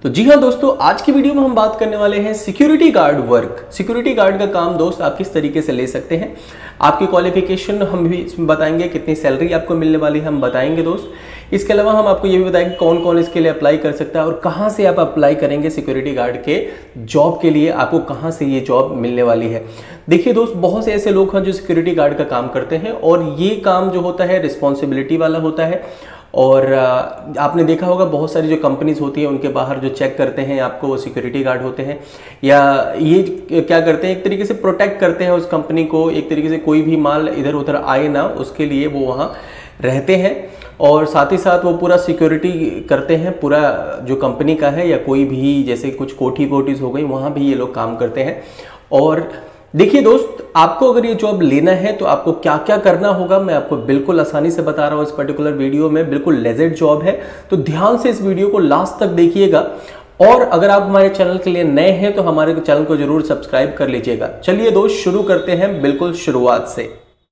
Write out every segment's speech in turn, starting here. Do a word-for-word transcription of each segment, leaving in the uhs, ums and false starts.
तो जी हाँ दोस्तों, आज की वीडियो में हम बात करने वाले हैं security guard work. Security guard का काम दोस्त आप किस तरीके से ले सकते हैं, आपकी क्वालिफिकेशन हम भी इसमें बताएंगे, कितनी सैलरी आपको मिलने वाली है हम बताएंगे दोस्त। इसके अलावा हम आपको ये भी बताएंगे कौन कौन इसके लिए अप्लाई कर सकता है और कहाँ से आप अप्लाई करेंगे सिक्योरिटी गार्ड के जॉब के लिए, आपको कहाँ से ये जॉब मिलने वाली है। देखिए दोस्त, बहुत से ऐसे लोग हैं जो सिक्योरिटी गार्ड का काम करते हैं और ये काम जो होता है रिस्पॉन्सिबिलिटी वाला होता है। और आपने देखा होगा बहुत सारी जो कंपनीज होती है उनके बाहर जो चेक करते हैं आपको वो सिक्योरिटी गार्ड होते हैं, या ये क्या करते हैं एक तरीके से प्रोटेक्ट करते हैं उस कंपनी को, एक तरीके से कोई भी माल इधर उधर आए ना उसके लिए वो वहाँ रहते हैं। और साथ ही साथ वो पूरा सिक्योरिटी करते हैं पूरा जो कंपनी का है, या कोई भी जैसे कुछ कोठी वोटीज हो गई वहाँ भी ये लोग काम करते हैं। और देखिए दोस्त, आपको अगर ये जॉब लेना है तो आपको क्या क्या करना होगा मैं आपको बिल्कुल आसानी से बता रहा हूँ इस पर्टिकुलर वीडियो में। बिल्कुल लेजेंड जॉब है, तो ध्यान से इस वीडियो को लास्ट तक देखिएगा। और अगर आप हमारे चैनल के लिए नए हैं तो हमारे चैनल को जरूर सब्सक्राइब कर लीजिएगा। चलिए दोस्त, शुरू करते हैं बिल्कुल शुरुआत से।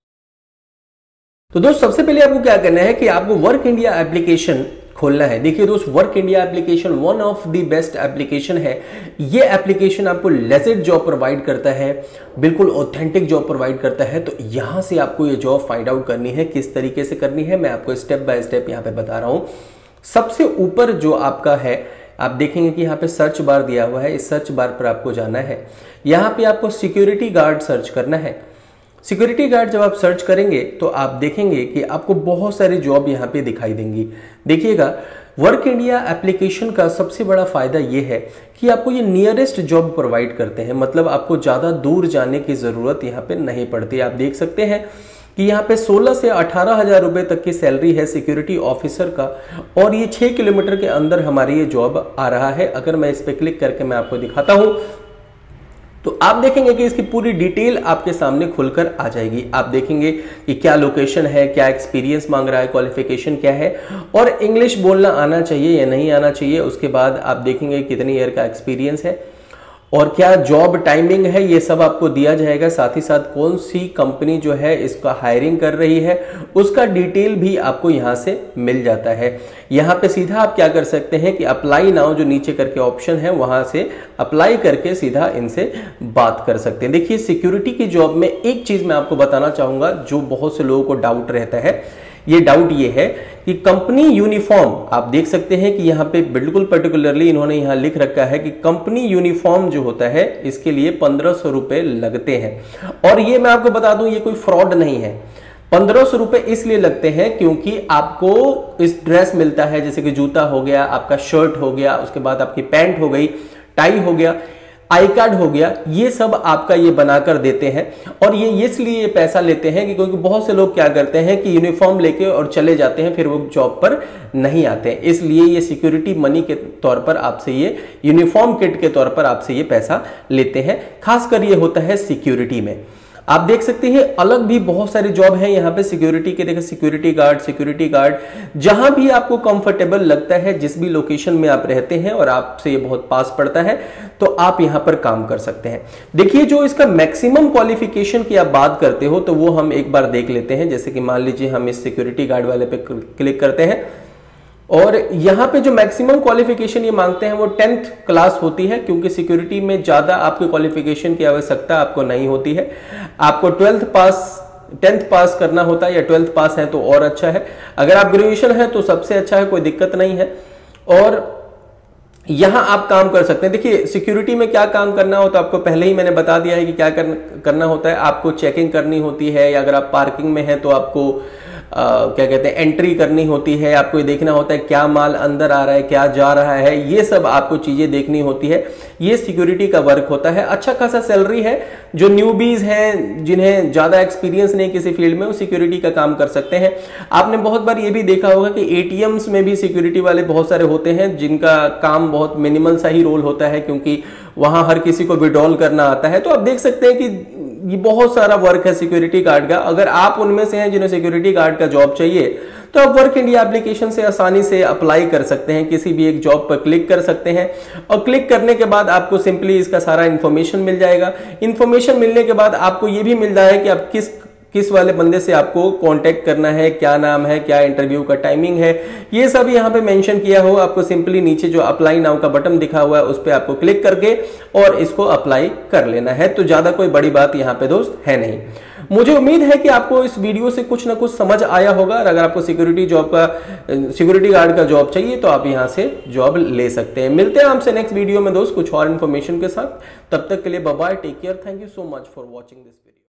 तो दोस्त, सबसे पहले आपको क्या करना है कि आपको वर्क इंडिया एप्लीकेशन खोलना है। देखिए दोस्त, work India application one of the best application है। ये एप्लीकेशन आपको लेजेंड जॉब प्रोवाइड करता है, बिल्कुल ऑथेंटिक जॉब प्रोवाइड करता है। तो यहां से आपको ये जॉब फाइंड आउट करनी है, किस तरीके से करनी है मैं आपको स्टेप बाय स्टेप यहां पे बता रहा हूं। सबसे ऊपर जो आपका है आप देखेंगे कि यहाँ पे सर्च बार दिया हुआ है, इस सर्च बार पर आपको जाना है। यहाँ पे आपको सिक्योरिटी गार्ड सर्च करना है। सिक्योरिटी गार्ड जब आप सर्च करेंगे तो आप देखेंगे कि आपको बहुत सारी जॉब यहाँ पे दिखाई देंगी। देखिएगा, वर्क इंडिया एप्लीकेशन का सबसे बड़ा फायदा ये है कि आपको ये नियरेस्ट जॉब प्रोवाइड करते हैं, मतलब आपको ज़्यादा दूर जाने की ज़रूरत यहाँ पे नहीं पड़ती। आप देख सकते हैं कि यहाँ पे सोलह से अठारह हजार रुपए तक की सैलरी है सिक्योरिटी ऑफिसर का, और ये छः किलोमीटर के अंदर हमारी ये जॉब आ रहा है। अगर मैं इस पर क्लिक करके मैं आपको दिखाता हूँ तो आप देखेंगे कि इसकी पूरी डिटेल आपके सामने खुलकर आ जाएगी। आप देखेंगे कि क्या लोकेशन है, क्या एक्सपीरियंस मांग रहा है, क्वालिफिकेशन क्या है, और इंग्लिश बोलना आना चाहिए या नहीं आना चाहिए। उसके बाद आप देखेंगे कितनी ईयर का एक्सपीरियंस है और क्या जॉब टाइमिंग है, ये सब आपको दिया जाएगा। साथ ही साथ कौन सी कंपनी जो है इसका हायरिंग कर रही है उसका डिटेल भी आपको यहाँ से मिल जाता है। यहाँ पे सीधा आप क्या कर सकते हैं कि अप्लाई नाउ जो नीचे करके ऑप्शन है वहां से अप्लाई करके सीधा इनसे बात कर सकते हैं। देखिए, सिक्योरिटी की जॉब में एक चीज मैं आपको बताना चाहूंगा जो बहुत से लोगों को डाउट रहता है। ये डाउट ये है कि कंपनी यूनिफॉर्म, आप देख सकते हैं कि यहाँ पे बिल्कुल पर्टिकुलरली इन्होंने यहाँ लिख रखा है कि कंपनी यूनिफॉर्म जो होता है इसके लिए पंद्रह सौ रुपए लगते हैं। और ये मैं आपको बता दूं, ये कोई फ्रॉड नहीं है। पंद्रह सौ रुपए इसलिए लगते हैं क्योंकि आपको इस ड्रेस मिलता है, जैसे कि जूता हो गया, आपका शर्ट हो गया, उसके बाद आपकी पैंट हो गई, टाई हो गया, आई कार्ड हो गया, ये सब आपका ये बनाकर देते हैं। और ये इसलिए पैसा लेते हैं कि क्योंकि बहुत से लोग क्या करते हैं कि यूनिफॉर्म लेके और चले जाते हैं, फिर वो जॉब पर नहीं आते हैं। इसलिए ये सिक्योरिटी मनी के तौर पर आपसे ये यूनिफॉर्म किट के तौर पर आपसे ये पैसा लेते हैं। खासकर ये होता है सिक्योरिटी में। आप देख सकते हैं अलग भी बहुत सारी जॉब है यहाँ पे सिक्योरिटी के। देखिए, सिक्योरिटी गार्ड, सिक्योरिटी गार्ड जहां भी आपको कंफर्टेबल लगता है, जिस भी लोकेशन में आप रहते हैं और आपसे ये बहुत पास पड़ता है तो आप यहां पर काम कर सकते हैं। देखिए, जो इसका मैक्सिमम क्वालिफिकेशन की आप बात करते हो तो वो हम एक बार देख लेते हैं। जैसे कि मान लीजिए हम इस सिक्योरिटी गार्ड वाले पे क्लिक करते हैं और यहाँ पे जो मैक्सिमम क्वालिफिकेशन ये मांगते हैं वो टेंथ क्लास होती है, क्योंकि सिक्योरिटी में ज्यादा आपके क्वालिफिकेशन की आवश्यकता आपको नहीं होती है। आपको ट्वेल्थ पास टेंथ पास करना होता है, या ट्वेल्थ पास है तो और अच्छा है। अगर आप ग्रेजुएशन है तो सबसे अच्छा है, कोई दिक्कत नहीं है। और यहां आप काम कर सकते हैं। देखिए, सिक्योरिटी में क्या काम करना होता है आपको पहले ही मैंने बता दिया है कि क्या करना होता है। आपको चेकिंग करनी होती है, या अगर आप पार्किंग में हैं तो आपको आ, क्या कहते हैं एंट्री करनी होती है। आपको ये देखना होता है क्या माल अंदर आ रहा है, क्या जा रहा है, ये सब आपको चीजें देखनी होती है। ये सिक्योरिटी का वर्क होता है। अच्छा खासा सैलरी है। जो न्यूबीज हैं, जिन्हें ज्यादा एक्सपीरियंस नहीं किसी फील्ड में, वो सिक्योरिटी का काम कर सकते हैं। आपने बहुत बार ये भी देखा होगा कि एटीएम्स में भी सिक्योरिटी वाले बहुत सारे होते हैं जिनका काम बहुत मिनिमल सा ही रोल होता है, क्योंकि वहां हर किसी को विड्रॉल करना आता है। तो आप देख सकते हैं कि ये बहुत सारा वर्क है सिक्योरिटी गार्ड का। अगर आप उनमें से हैं जिन्हें सिक्योरिटी गार्ड का जॉब चाहिए तो आप वर्क इंडिया एप्लीकेशन से आसानी से अप्लाई कर सकते हैं। किसी भी एक जॉब पर क्लिक कर सकते हैं और क्लिक करने के बाद आपको सिंपली इसका सारा इंफॉर्मेशन मिल जाएगा। इंफॉर्मेशन मिलने के बाद आपको ये भी मिल रहा है कि आप किस किस वाले बंदे से आपको कांटेक्ट करना है, क्या नाम है, क्या इंटरव्यू का टाइमिंग है, ये सब यहाँ पे मेंशन किया हो। आपको सिंपली नीचे जो अप्लाई नाउ का बटन दिखा हुआ है उस पर आपको क्लिक करके और इसको अप्लाई कर लेना है। तो ज्यादा कोई बड़ी बात यहाँ पे दोस्त है नहीं। मुझे उम्मीद है कि आपको इस वीडियो से कुछ ना कुछ समझ आया होगा। और अगर आपको सिक्योरिटी जॉब का सिक्योरिटी गार्ड का जॉब चाहिए तो आप यहां से जॉब ले सकते हैं। मिलते हैं आपसे नेक्स्ट वीडियो में दोस्त कुछ और इन्फॉर्मेशन के साथ। तब तक के लिए bye bye, take care, thank you so much for watching this video.